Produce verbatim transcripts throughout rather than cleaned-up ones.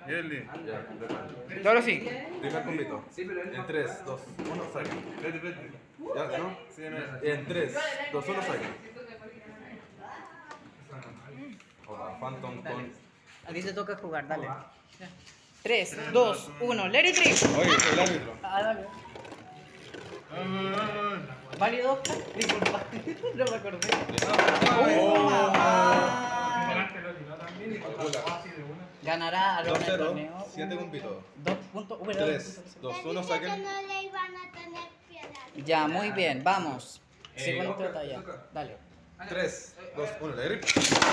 Yeli. Ya, ahora sí. Primer combito. En tres, dos, uno, saque. Vete, vete. ¿Ya? ¿No? Sí, no es. En tres, dos, uno, saque. Hola, Phantom con... A ti te toca jugar, dale. tres, dos, uno, let it rip. Oye, el árbitro. Ah, dale. ¿Válido, Oscar? Disculpa, no me acordé. ¡Oh, mamá! Ganará a dos el cero, torneo. siete combitos. Dos puntos. tres, dos, uno, Que saquen. no le iban a tener piedad. Ya, muy bien, vamos. Segundo batalla. Dale. tres, dos, uno, le grip.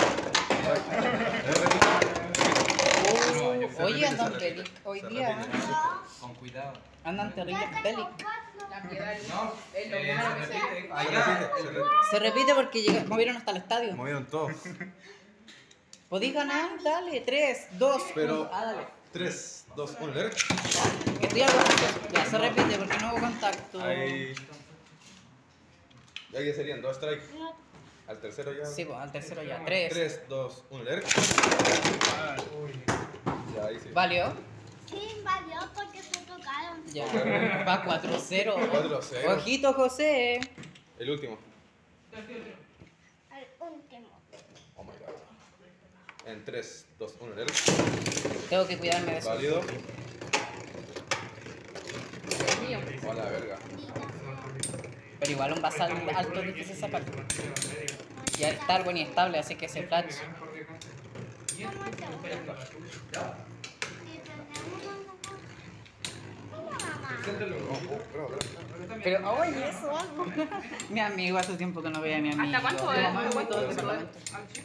Oye, andan Belic hoy día. Con cuidado. Andan terribles Ya Belic. tengo cuatro. La piedad no. Es lo que se repite. Se Allá. repite, se repite. Se repite porque llega- movieron hasta el estadio. Movieron todo. ¿Podéis ganar? Dale. tres, dos, Pero- uno. Ah, dale. tres, dos, uno, le grip. Que estoy algo antes. Ya, se repite porque no hubo contacto. Ahí. Ya que serían dos strikes. Al tercero ya. Sí, pues al tercero ya. tres. tres, dos, uno, le grip. Ya, ahí sí. ¿Valió? Sí, valió porque se tocaron. Ya. Va cuatro cero. cuatro cero. Ojito, José. El último. Al último. Oh my god. En tres, dos, uno, le grip. Tengo que cuidarme de eso. Válido. A la verga. Pero igual un basal alto es difícil sacar. Ya está algo inestable, así que ese flash. ¿Cómo se usa? Si tenemos un... Pero, oye, eso algo. Mi amigo, hace tiempo que no veía a mi amigo. ¿Hasta cuánto Mi es? mamá me ¿Cuánto todo el es? departamento.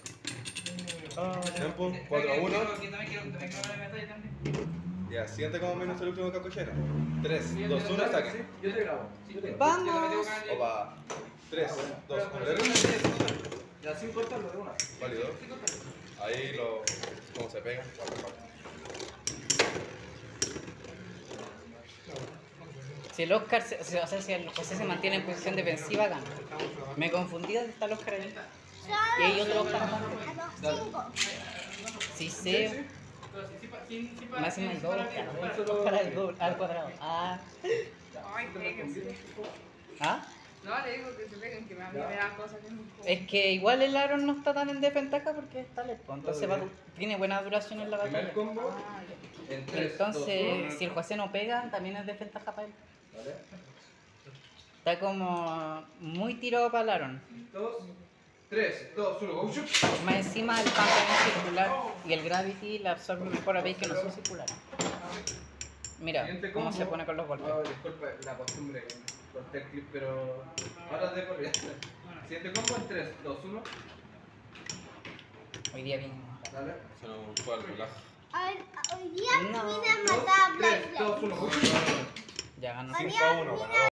Tiempo, cuatro a uno. Yo también quiero también quiero ver medalla también. Ya, siente como menos el último cacochero. tres, dos, uno, saque. Yo te grabo. Vamos. Opa. tres, dos, uno, le grip. Ya sin cortarlo de una. Válido. Ahí lo. ¿Cómo se pega? Si el Oscar, se, o sea, si el José se mantiene en posición defensiva, gana. Me confundí dónde está el Oscar ahí. Y hay otro Oscar acá. A los cinco. Sí sé. Máximo el doble. Oscar al doble, al cuadrado. Ah. Ay, péguense. ¿Ah? No, le digo que se peguen, que a mí me da cosas que no puedo. Es que igual el Aaron no está tan en desventaja porque está lejos. Entonces va, tiene buena duración en la batalla. Primer combo. Ah, ya. En tres, Entonces, si el José no pega, también es desventaja para él. Está como muy tirado para el Aaron. dos, tres, dos, uno, go shoot. Más encima el pump es circular y el gravity la absorbe mejor a veis que no son circulares. Mira Siguiente cómo combo. se pone con los golpes. Ah, disculpa la costumbre, corté el clip, pero ahora de por vida. Siguiente combo en tres, dos, uno. Hoy día viene. Dale. Se nos fue al relajo. Hoy, hoy día No. vine a matar a tres, dos, Blade. uno, go shoot. Ya ganó. Hoy cinco día a uno, vine ganador.